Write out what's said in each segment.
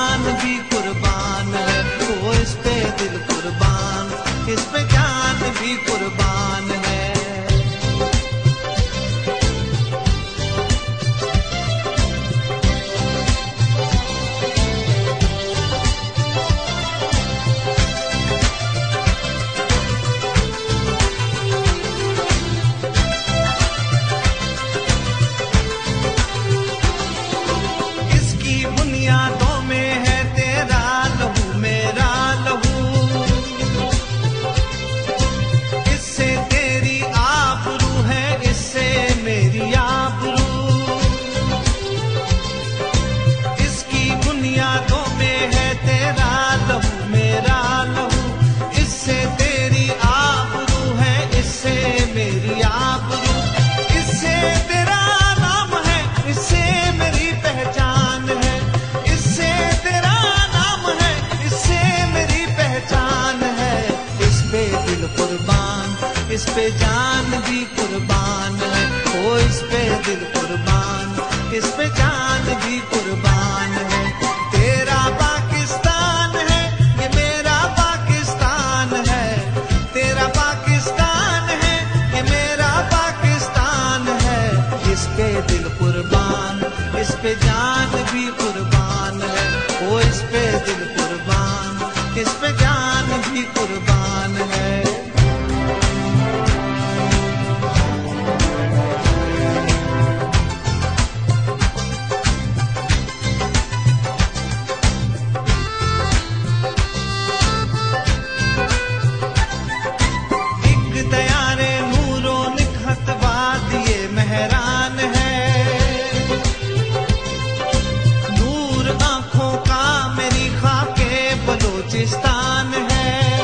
جان بھی قربان ہے، وہ اس پہ دل قربان، اس پہ جان بھی قربان ہے۔ بنیادوں میں ہے تیرا لہو میرا لہو، اس سے تیری آبرو ہے، اس سے میری آبرو، اس کی بنیادوں میں ہے تیرا لہو میرا لہو، اس سے تیری آبرو ہے، اس سے میری آبرو، اس سے تیرا نام ہے، اس سے میری پہچان ہے، اس پہ جان بھی قربان ہے، وہ اس پہ دل قربان، اس پہ جان بھی قربان ہے۔ تیرا پاکستان ہے، یہ میرا پاکستان ہے، تیرا پاکستان ہے، یہ میرا پاکستان ہے، اس پہ دل قربان، اس پہ جان بھی قربان ہے، وہ اس پہ دل قربان، اس پہ جان بھی قربان ہے۔ بلوچستان ہے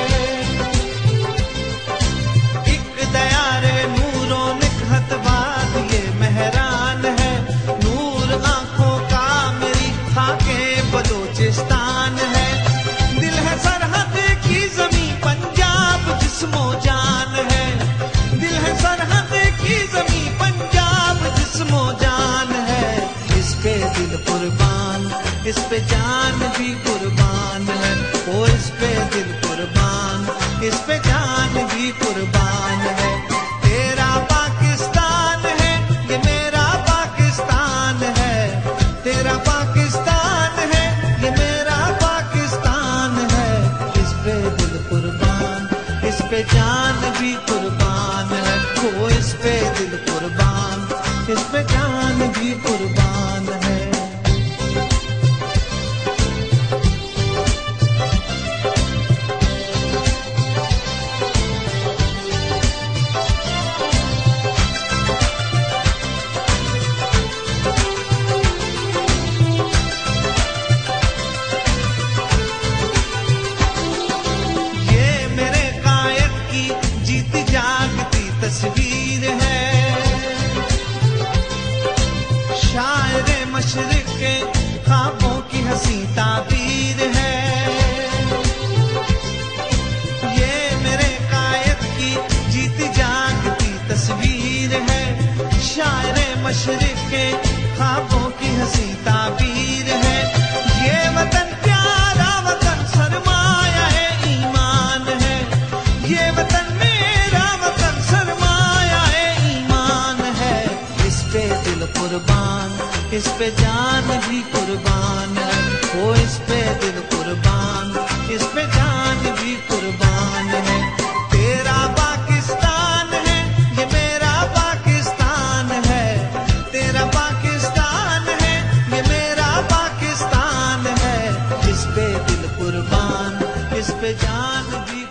ایک دیار نور و نکہت باد یہ مہران ہے، نور آنکھوں کا میری خاک بلوچستان ہے، دل ہے سرحد کی زمین پنجاب جسم و جان ہے، دل ہے سرحد کی زمین پنجاب جسم و جان ہے، اس پہ دل قربان، اس پہ جان بھی قربان ہے، وہ اس پہ دل قربان، اس پہ جان بھی قربان ہے۔ تیرا پاکستان ہے، یہ میرا پاکستان ہے، تیرا پاکستان ہے، یہ میرا پاکستان ہے، اس پہ دل قربان، اس پہ جان بھی قربان ہے، وہ اس پہ دل قربان، اس پہ جان بھی قربان ہے۔ تصویر ہے شاعر مشرق کے خوابوں کی حسین تعبیر ہے، یہ میرے قائد کی جیتی جاگتی تصویر ہے، شاعر مشرق کے خوابوں کی حسین تعبیر ہے، یہ وطن پیارا وطن سرمایہ ہے ایمان ہے، یہ وطن قربان، اس پہ جان بھی قربان ہے، وہ اس پہ دل قربان، اس پہ جان بھی قربان ہے۔ تیرا پاکستان ہے، یہ میرا پاکستان ہے، تیرا پاکستان ہے، یہ میرا پاکستان ہے، اس پہ دل قربان، اس پہ جان بھی